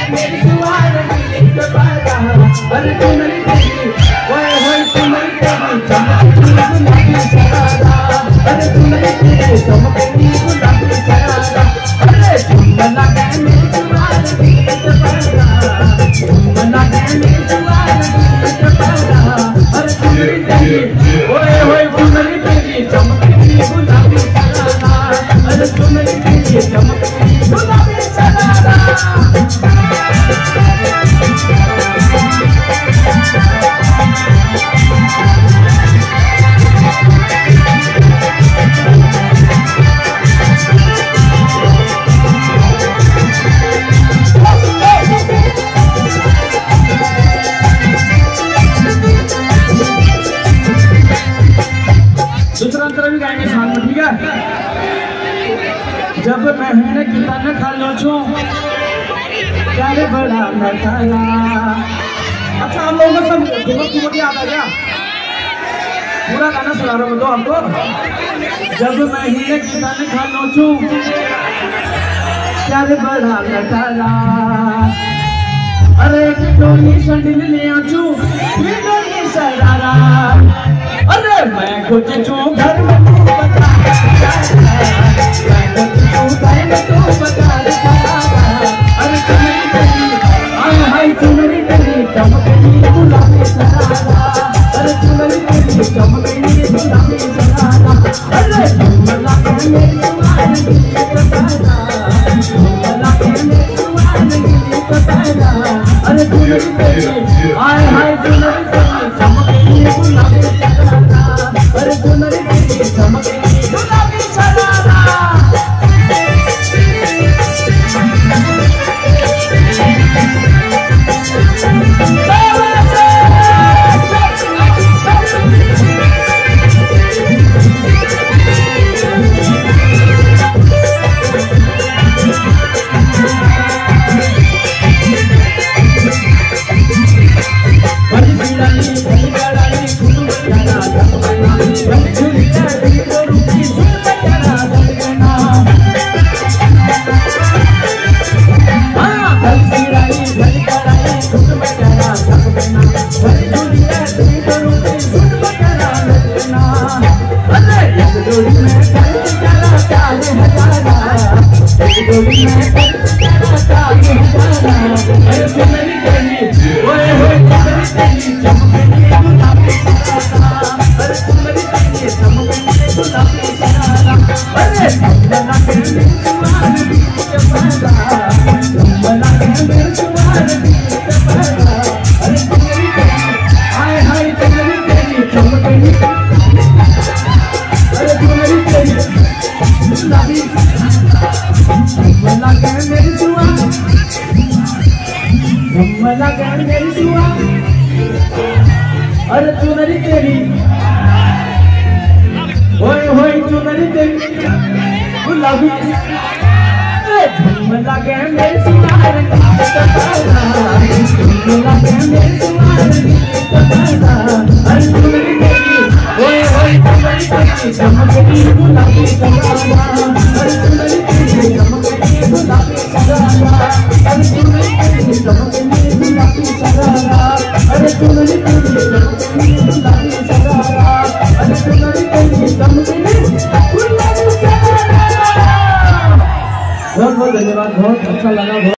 मेरी सुहार नीली कपारा अरे चुनरी तेरी ओए होए चुनरी तेरी चमकती गुलाबी शरारा अरे चुनरी तेरी चमकती गुलाबी शरारा अरे चुनला के मेरी सुहार नीली कपारा चुनला के मेरी सुहार नीली कपारा अरे चुनरी तेरी ओए होए चुनरी तेरी चमकती गुलाबी शरारा अरे चुनरी तेरी चमकती गुलाबी शरारा दूसरा अंतर भी गाएंगे साथ में, ठीक है। जब मैंने कितना न खा लो छो प्यारे बड़ा न खाला। अच्छा हम लोगों को सब तुम्हें याद आ गया, पूरा गाना सुना रहा हूँ आपको। जब मैंने कितना न खा लो छो प्यारे बड़ा न खाला अरे डोली संडिल ले आछू डोली सरारा अरे मैं कुछ छू घर में तू बता मैं कुछ छू घर में तू बता अरे तुम्हारी तेरी आय हाय तुम्हारी तेरी चमकती गुलाबी सरारा अरे तुम्हारी तेरी चमकती गुलाबी सरारा अरे तुमला के मेरी सुहार नीली कपारा तुमला के मेरी सुहार नीली कपारा अरे तुम्हारी तेरी आय हाय तुम्हारी तेरी चमकती गुलाबी सरारा अरे तुम्हारी तेरी चमकती गुलाबी सरारा अरे चुनरी तेरी होए होए चुनरी तेरी गुलाबी झूम लगे मेरी सुहार